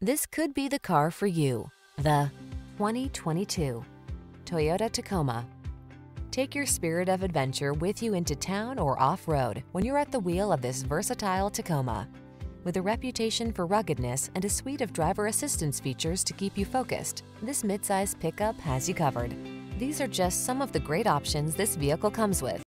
This could be the car for you. The 2022 Toyota Tacoma. Take your spirit of adventure with you into town or off-road when you're at the wheel of this versatile Tacoma. With a reputation for ruggedness and a suite of driver assistance features to keep you focused, this midsize pickup has you covered. These are just some of the great options this vehicle comes with: